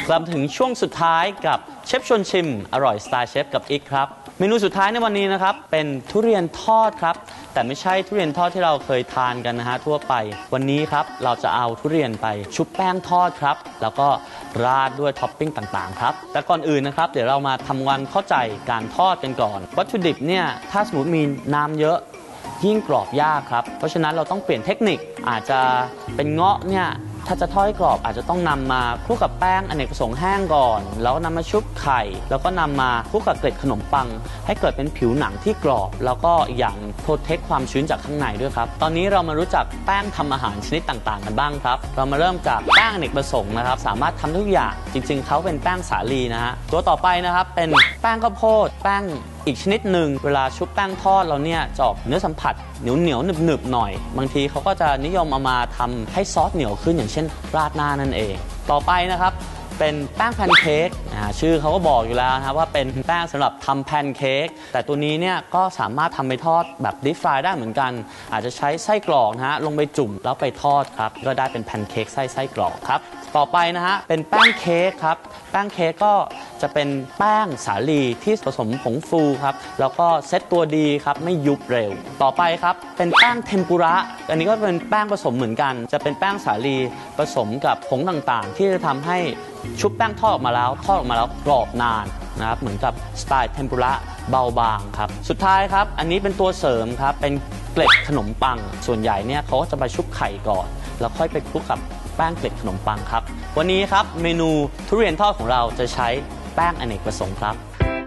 กลับถึงช่วงสุดท้ายกับเชฟชวนชิมอร่อยสไตล์เชฟกับอีกครับเมนูสุดท้ายในวันนี้นะครับเป็นทุเรียนทอดครับแต่ไม่ใช่ทุเรียนทอดที่เราเคยทานกันนะฮะทั่วไปวันนี้ครับเราจะเอาทุเรียนไปชุบแป้งทอดครับแล้วก็ราดด้วยท็อปปิ้งต่างๆครับแต่ก่อนอื่นนะครับเดี๋ยวเรามาทำความเข้าใจการทอดกันก่อนวัตถุดิบเนี่ยถ้าสมมติมีน้ำเยอะยิ่งกรอบยากครับเพราะฉะนั้นเราต้องเปลี่ยนเทคนิคอาจจะเป็นเงาะเนี่ยถ้าจะทอดให้กรอบอาจจะต้องนำมาคลุกกับแป้งอเนกประสงค์แห้งก่อนแล้วนำมาชุบไข่แล้วก็นำมาคลุกกับเกล็ดขนมปังให้เกิดเป็นผิวหนังที่กรอบแล้วก็อีกอย่างโปรเทคความชื้นจากข้างในด้วยครับตอนนี้เรามารู้จักแป้งทำอาหารชนิดต่างๆกันบ้างครับเรามาเริ่มจากแป้งอเนกประสงค์นะครับสามารถทำทุกอย่างจริงๆเขาเป็นแป้งสาลีนะฮะตัวต่อไปนะครับเป็นแป้งข้าวโพดแป้งอีกชนิดหนึ่งเวลาชุบแป้งทอดเราเนี่ยจะออกเนื้อสัมผัสเหนียวหนึบๆหน่อยบางทีเขาก็จะนิยมเอามาทำให้ซอสเหนียวขึ้นอย่างเช่นราดหน้านั่นเองต่อไปนะครับเป็นแป้งแพนเค้กชื่อเขาก็บอกอยู่แล้วนะครับว่าเป็นแป้งสำหรับทำแพนเค้กแต่ตัวนี้เนี่ยก็สามารถทำไปทอดแบบดิฟฟรายได้เหมือนกันอาจจะใช้ไส้กรอกนะฮะลงไปจุ่มแล้วไปทอดครับก็ได้เป็นแพนเค้กไส้กรอกครับต่อไปนะฮะเป็นแป้งเค้กครับแป้งเค้กก็จะเป็นแป้งสาลีที่ผสมผงฟูครับแล้วก็เซตตัวดีครับไม่ยุบเร็วต่อไปครับเป็นแป้งเทมปุระอันนี้ก็เป็นแป้งผสมเหมือนกันจะเป็นแป้งสาลีผสมกับผงต่างๆที่จะทำให้ชุบแป้งทอดออกมาแล้วกรอบนานนะครับเหมือนกับสไตล์เทมปุระเบาบางครับสุดท้ายครับอันนี้เป็นตัวเสริมครับเป็นเกล็ดขนมปังส่วนใหญ่เนี่ยเขาก็จะไปชุบไข่ก่อนแล้วค่อยไปคลุกกับแป้งเกล็ดขนมปังครับวันนี้ครับเมนูทุเรียนทอดของเราจะใช้แป้งอเนกประสงค์ครับ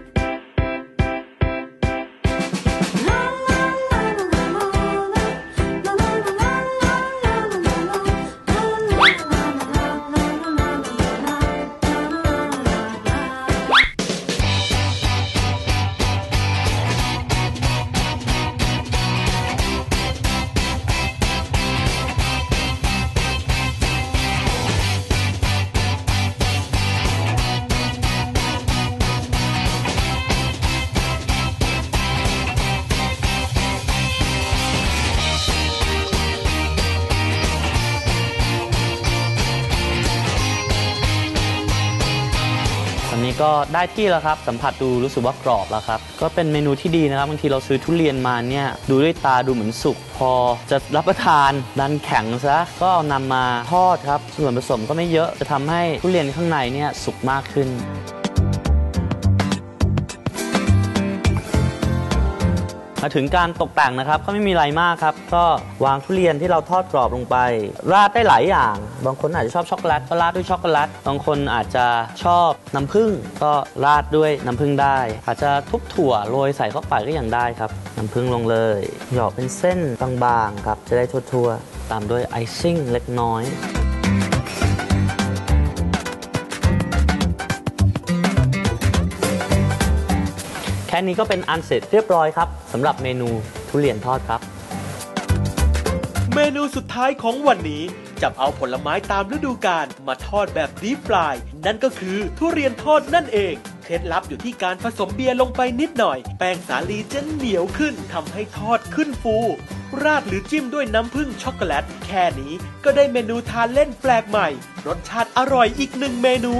ก็ได้ที่แล้วครับสัมผัสดูรู้สึกว่ากรอบแล้วครับก็เป็นเมนูที่ดีนะครับบางทีเราซื้อทุเรียนมาเนี่ยดูด้วยตาดูเหมือนสุกพอจะรับประทานดันแข็งซะก็เอานำมาทอดครับส่วนผสมก็ไม่เยอะจะทำให้ทุเรียนข้างในเนี่ยสุกมากขึ้นมาถึงการตกแต่งนะครับก็ไม่มีอะไรมากครับก็วางทุเรียนที่เราทอดกรอบลงไปราดได้หลายอย่างบางคนอาจจะชอบช็อกโกแลตก็ราดด้วยช็อกโกแลตบางคนอาจจะชอบน้ำผึ้งก็ราดด้วยน้ำผึ้งได้อาจจะทุบถั่วโรยใส่เข้าไปก็ยังได้ครับน้ำผึ้งลงเลยหยอกเป็นเส้นบางๆครับจะได้ทั่วๆตามด้วยไอซิ่งเล็กน้อยแค่นี้ก็เป็นอันเสร็จเรียบร้อยครับสำหรับเมนูทุเรียนทอดครับเมนูสุดท้ายของวันนี้จับเอาผลไม้ตามฤดูกาลมาทอดแบบดีฟฟรายนั่นก็คือทุเรียนทอดนั่นเองเคล็ดลับอยู่ที่การผสมเบียร์ลงไปนิดหน่อยแป้งสาลีจะเหนียวขึ้นทำให้ทอดขึ้นฟูราดหรือจิ้มด้วยน้ำผึ้งช็อกโกแลตแค่นี้ก็ได้เมนูทานเล่นแปลกใหม่รสชาติอร่อยอีกหนึ่งเมนู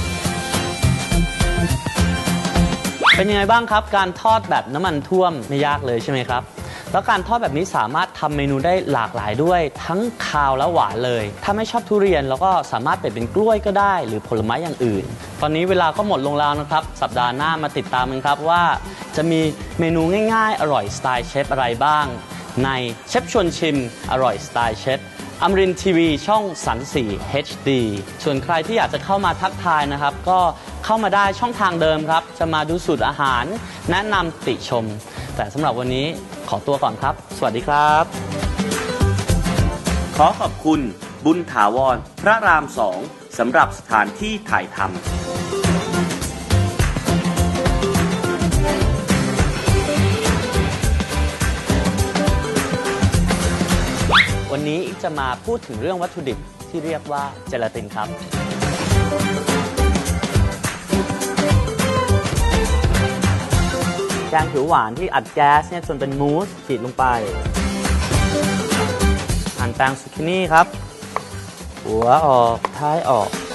เป็นยังไงบ้างครับการทอดแบบน้ำมันท่วมไม่ยากเลยใช่ไหมครับแล้วการทอดแบบนี้สามารถทำเมนูได้หลากหลายด้วยทั้งคาวและหวานเลยถ้าไม่ชอบทุเรียนแล้วก็สามารถเปลี่ยนเป็นกล้วยก็ได้หรือผลไม้อย่างอื่นตอนนี้เวลาก็หมดลงแล้วนะครับสัปดาห์หน้ามาติดตามกันครับว่าจะมีเมนูง่ายๆอร่อยสไตล์เชฟอะไรบ้างในเชฟชวนชิมอร่อยสไตล์เชฟอมรินทร์ทีวีช่อง34 HD ส่วนใครที่อยากจะเข้ามาทักทายนะครับก็เข้ามาได้ช่องทางเดิมครับจะมาดูสูตรอาหารแนะนำติชมแต่สำหรับวันนี้ขอตัวก่อนครับสวัสดีครับขอขอบคุณบุญถาวรพระราม2สำหรับสถานที่ถ่ายทำวันนี้จะมาพูดถึงเรื่องวัตถุดิบที่เรียกว่าเจลาตินครับแกงผิวหวานที่อัดแก๊สเนี่ยจนเป็นมูสฉีดลงไปหั่นแตงซูกินี่ครับหัวออกท้ายออก